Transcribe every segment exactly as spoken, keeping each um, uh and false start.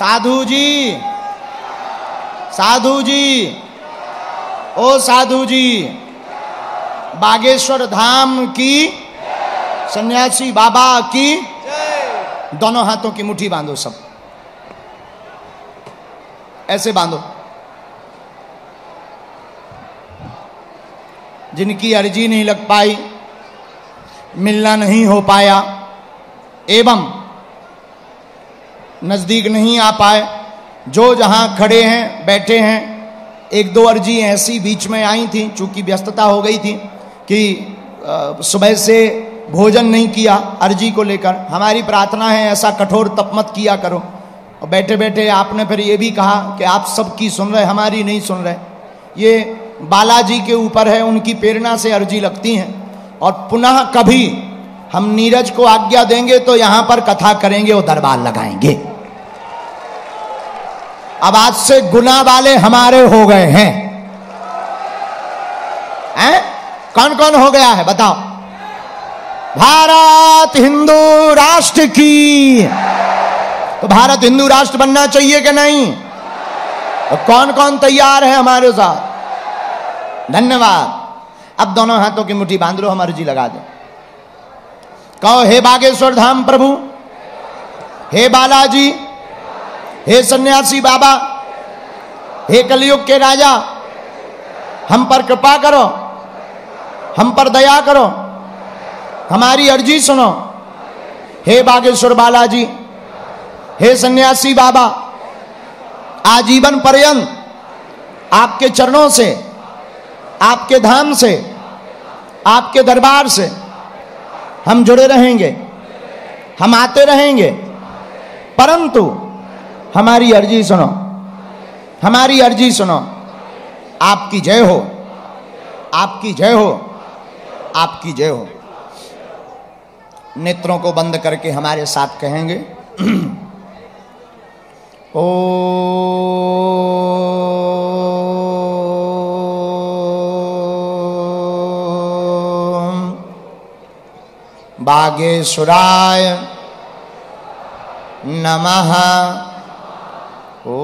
साधु जी, साधु जी, ओ साधु जी, बागेश्वर धाम की, सन्यासी बाबा की। दोनों हाथों की मुट्ठी बांधो, सब ऐसे बांधो। जिनकी अर्जी नहीं लग पाई, मिलना नहीं हो पाया एवं नजदीक नहीं आ पाए, जो जहां खड़े हैं बैठे हैं, एक दो अर्जी ऐसी बीच में आई थी, चूंकि व्यस्तता हो गई थी कि सुबह से भोजन नहीं किया अर्जी को लेकर। हमारी प्रार्थना है ऐसा कठोर तप मत किया करो। और बैठे बैठे आपने फिर ये भी कहा कि आप सबकी सुन रहे, हमारी नहीं सुन रहे। ये बालाजी के ऊपर है, उनकी प्रेरणा से अर्जी लगती हैं। और पुनः कभी हम नीरज को आज्ञा देंगे तो यहां पर कथा करेंगे और दरबार लगाएंगे। अब आज से गुना वाले हमारे हो गए हैं, हैं? कौन कौन हो गया है बताओ? भारत हिंदू राष्ट्र की। तो भारत हिंदू राष्ट्र बनना चाहिए कि नहीं? तो कौन कौन तैयार है हमारे साथ? धन्यवाद। अब दोनों हाथों की मुट्ठी बांध लो, हम अर्जी लगा दें। कहो, हे बागेश्वर धाम प्रभु, हे बालाजी, हे सन्यासी बाबा, हे कलयुग के राजा, हम पर कृपा करो, हम पर दया करो, हमारी अर्जी सुनो। हे बागेश्वर बालाजी, हे सन्यासी बाबा, आजीवन पर्यंत आपके चरणों से, आपके धाम से, आपके दरबार से हम जुड़े रहेंगे, हम आते रहेंगे, परंतु हमारी अर्जी सुनो, हमारी अर्जी सुनो। आपकी जय हो, आपकी जय हो, आपकी जय हो। नेत्रों को बंद करके हमारे साथ कहेंगे, ओ बागेश्वराय नमः। ओ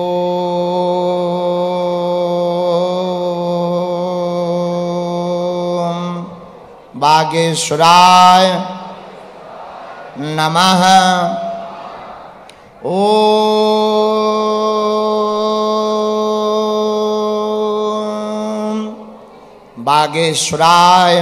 बागेश्वराय नमः। ओ बागेश्वराय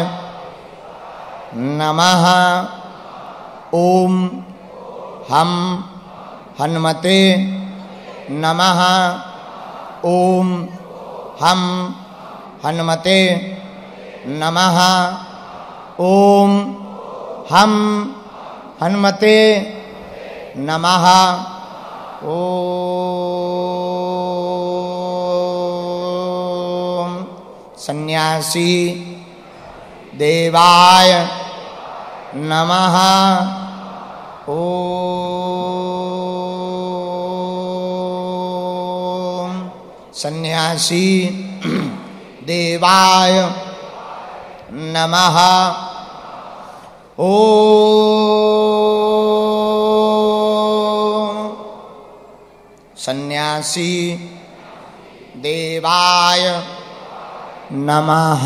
नमः। ओम हम हनुमते नमः। ओम हम हनुमते नमः। ओम हम हनुमते नमः। ओम सन्यासी देवाय नमः। ओम सन्यासी देवाय नमः। ओम सन्यासी देवाय नमः।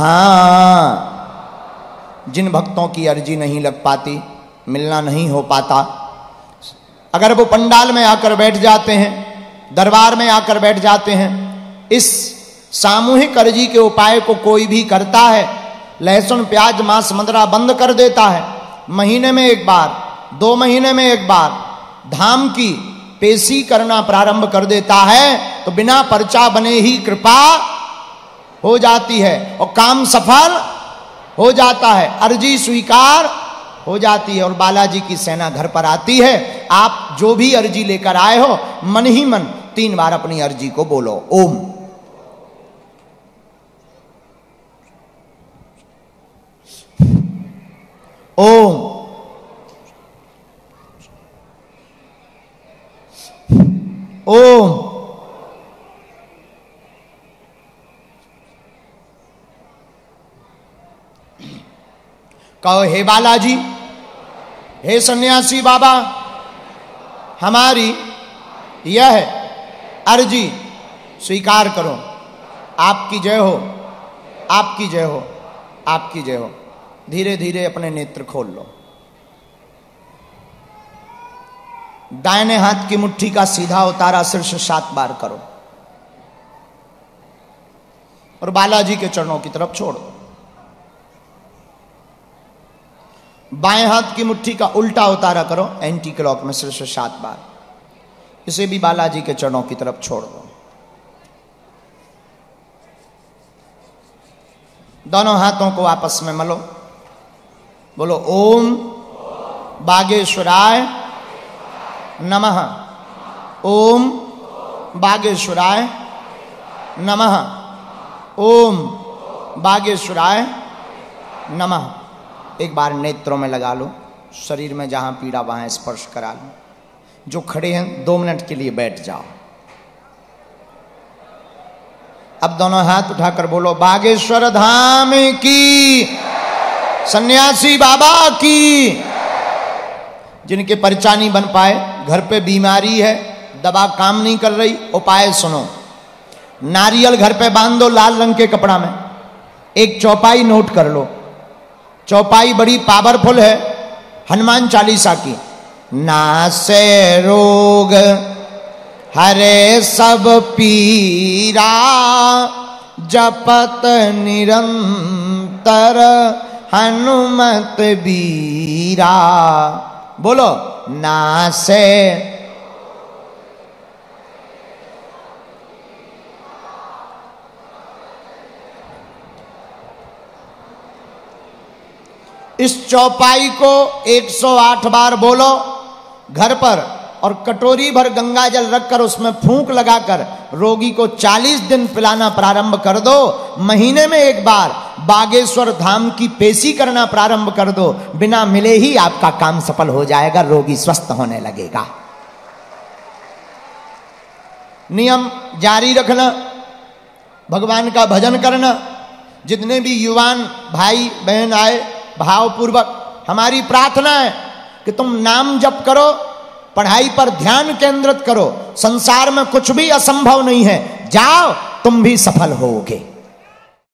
जिन भक्तों की अर्जी नहीं लग पाती, मिलना नहीं हो पाता, अगर वो पंडाल में आकर बैठ जाते हैं, दरबार में आकर बैठ जाते हैं, इस सामूहिक अर्जी के उपाय को कोई भी करता है, लहसुन प्याज मांस मदिरा बंद कर देता है, महीने में एक बार, दो महीने में एक बार धाम की पेशी करना प्रारंभ कर देता है, तो बिना पर्चा बने ही कृपा हो जाती है और काम सफल हो जाता है, अर्जी स्वीकार हो जाती है और बालाजी की सेना घर पर आती है। आप जो भी अर्जी लेकर आए हो, मन ही मन तीन बार अपनी अर्जी को बोलो। ओम ओम ओम कहो, हे बालाजी, हे सन्यासी बाबा, हमारी यह अर्जी स्वीकार करो। आपकी जय हो, आपकी जय हो, आपकी जय हो। धीरे धीरे अपने नेत्र खोल लो। दाहिने हाथ की मुट्ठी का सीधा उतारा शीर्ष सात बार करो और बालाजी के चरणों की तरफ छोड़ दो। बाएं हाथ की मुट्ठी का उल्टा उतारा करो एंटी क्लॉक में शीर्ष सात बार, इसे भी बालाजी के चरणों की तरफ छोड़ दो। दोनों हाथों को आपस में मलो, बोलो ओम बागेश्वराय नमः, ओम बागेश्वराय नमः, ओम बागेश्वराय नमः। एक बार नेत्रों में लगा लो, शरीर में जहां पीड़ा वहां स्पर्श करा लो। जो खड़े हैं दो मिनट के लिए बैठ जाओ। अब दोनों हाथ उठाकर बोलो बागेश्वर धाम की, सन्यासी बाबा की। जिनके परिचा नहीं बन पाए, घर पे बीमारी है, दवा काम नहीं कर रही, उपाय सुनो। नारियल घर पे बांध दो लाल रंग के कपड़ा में, एक चौपाई नोट कर लो। चौपाई बड़ी पावरफुल है, हनुमान चालीसा की। नासे रोग हरे सब पीरा, जपत निरंतर हनुमत बीरा। बोलो नासे इस चौपाई को एक सौ आठ बार बोलो घर पर, और कटोरी भर गंगा जल रखकर उसमें फूंक लगाकर रोगी को चालीस दिन पिलाना प्रारंभ कर दो। महीने में एक बार बागेश्वर धाम की पेशी करना प्रारंभ कर दो। बिना मिले ही आपका काम सफल हो जाएगा, रोगी स्वस्थ होने लगेगा। नियम जारी रखना, भगवान का भजन करना। जितने भी युवान भाई बहन आए, भावपूर्वक हमारी प्रार्थना है कि तुम नाम जप करो, पढ़ाई पर ध्यान केंद्रित करो। संसार में कुछ भी असंभव नहीं है, जाओ तुम भी सफल होगे।